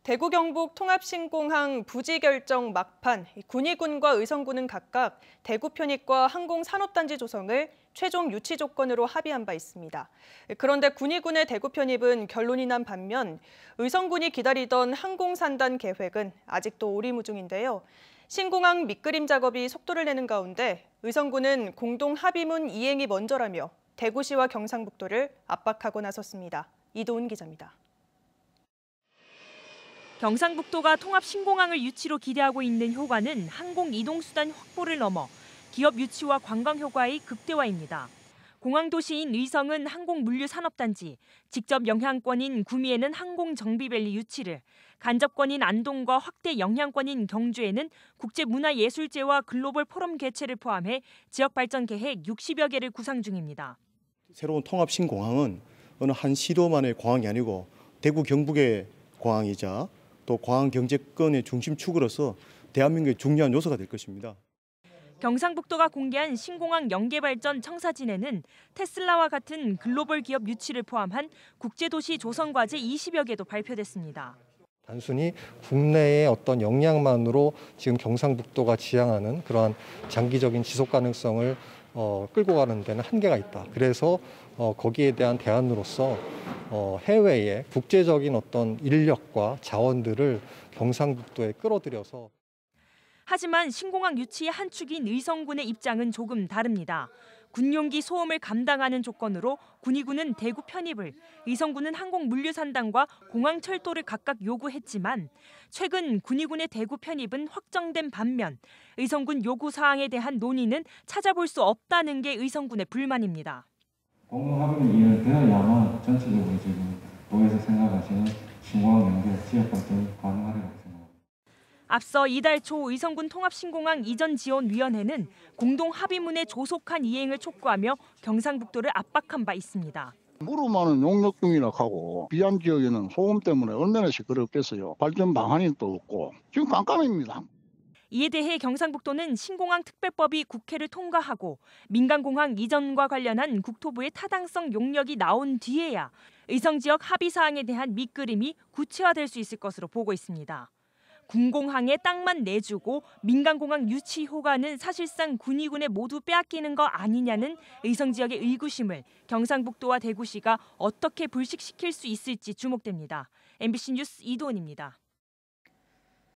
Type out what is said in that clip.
대구 경북 통합신공항 부지 결정 막판, 군위군과 의성군은 각각 대구 편입과 항공산업단지 조성을 최종 유치 조건으로 합의한 바 있습니다. 그런데 군위군의 대구 편입은 결론이 난 반면 의성군이 기다리던 항공산단 계획은 아직도 오리무중인데요. 신공항 밑그림 작업이 속도를 내는 가운데 의성군은 공동 합의문 이행이 먼저라며 대구시와 경상북도를 압박하고 나섰습니다. 이도훈 기자입니다. 경상북도가 통합신공항을 유치로 기대하고 있는 효과는 항공 이동수단 확보를 넘어 기업 유치와 관광 효과의 극대화입니다. 공항 도시인 의성은 항공 물류 산업단지, 직접 영향권인 구미에는 항공 정비밸리 유치를, 간접권인 안동과 확대 영향권인 경주에는 국제문화예술제와 글로벌 포럼 개최를 포함해 지역 발전 계획 60여 개를 구상 중입니다. 새로운 통합신공항은 어느 한 시도만의 공항이 아니고 대구 경북의 공항이자 또 공항 경제권의 중심축으로서 대한민국의 중요한 요소가 될 것입니다. 경상북도가 공개한 신공항 연계발전 청사진에는 테슬라와 같은 글로벌 기업 유치를 포함한 국제도시 조성 과제 20여 개도 발표됐습니다. 단순히 국내의 어떤 역량만으로 지금 경상북도가 지향하는 그러한 장기적인 지속 가능성을 끌고 가는 데는 한계가 있다. 그래서 거기에 대한 대안으로서 해외의 국제적인 어떤 인력과 자원들을 경상북도에 끌어들여서. 하지만 신공항 유치의 한 축인 의성군의 입장은 조금 다릅니다. 군용기 소음을 감당하는 조건으로 군위군은 대구 편입을, 의성군은 항공 물류산단과 공항 철도를 각각 요구했지만 최근 군위군의 대구 편입은 확정된 반면 의성군 요구 사항에 대한 논의는 찾아볼 수 없다는 게 의성군의 불만입니다. 공동 합의는 이행되어야만 전체적으로 지금 도에서 생각하시는 신공항 연계 지역 발전이 가능하리라고 생각합니다. 앞서 이달 초 의성군 통합신공항 이전지원위원회는 공동 합의문의 조속한 이행을 촉구하며 경상북도를 압박한 바 있습니다. 무르마는 용역 중이라 하고 비안 지역에는 소음 때문에 얼마나 시끄럽겠어요. 발전 방안이 또 없고 지금 깜깜합니다. 이에 대해 경상북도는 신공항 특별법이 국회를 통과하고 민간공항 이전과 관련한 국토부의 타당성 용역이 나온 뒤에야 의성 지역 합의 사항에 대한 밑그림이 구체화될 수 있을 것으로 보고 있습니다. 군공항에 땅만 내주고 민간공항 유치 효과는 사실상 군위군에 모두 빼앗기는 거 아니냐는 의성 지역의 의구심을 경상북도와 대구시가 어떻게 불식시킬 수 있을지 주목됩니다. MBC 뉴스 이도훈입니다.